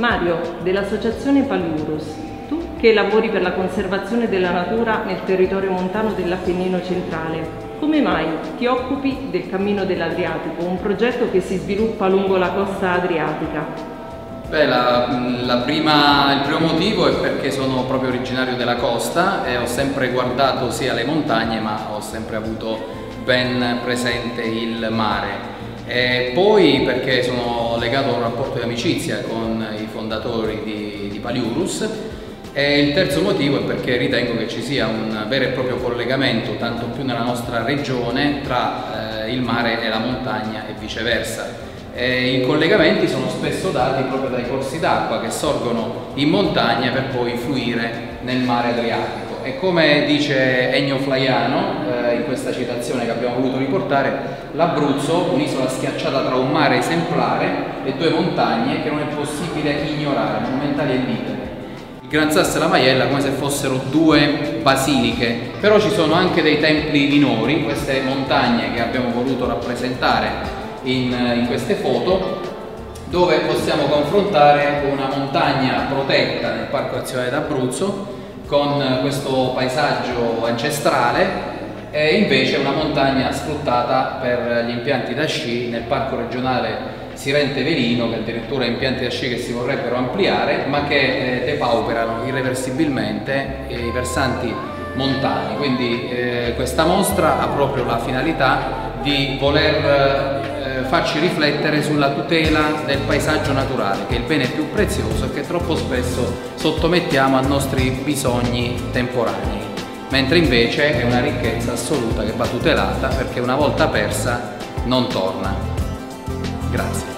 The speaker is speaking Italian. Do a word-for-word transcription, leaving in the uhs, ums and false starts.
Mario, dell'Associazione Paliurus, tu che lavori per la conservazione della natura nel territorio montano dell'Appennino centrale, come mai ti occupi del Cammino dell'Adriatico, un progetto che si sviluppa lungo la costa adriatica? Beh, la, la prima, il primo motivo è perché sono proprio originario della costa e ho sempre guardato sia le montagne, ma ho sempre avuto ben presente il mare. E poi perché sono legato a un rapporto di amicizia con i fondatori di, di Paliurus. E il terzo motivo è perché ritengo che ci sia un vero e proprio collegamento, tanto più nella nostra regione, tra eh, il mare e la montagna e viceversa. E i collegamenti sono spesso dati proprio dai corsi d'acqua che sorgono in montagna per poi fluire nel mare Adriatico. E come dice Ennio Flaiano eh, in questa citazione che abbiamo voluto riportare, l'Abruzzo, un'isola schiacciata tra un mare esemplare e due montagne che non è possibile ignorare, monumentali e libere. Il Gran Sasso e la Maiella come se fossero due basiliche, però ci sono anche dei templi minori, queste montagne che abbiamo voluto rappresentare in, in queste foto, dove possiamo confrontare una montagna protetta nel Parco Nazionale d'Abruzzo con questo paesaggio ancestrale e invece una montagna sfruttata per gli impianti da sci nel Parco Regionale Sirente Velino, che addirittura impianti da sci che si vorrebbero ampliare ma che eh, depauperano irreversibilmente i versanti montani. Quindi eh, questa mostra ha proprio la finalità di voler eh, farci riflettere sulla tutela del paesaggio naturale, che è il bene più prezioso e che troppo spesso sottomettiamo ai nostri bisogni temporanei, mentre invece è una ricchezza assoluta che va tutelata perché una volta persa non torna. Grazie.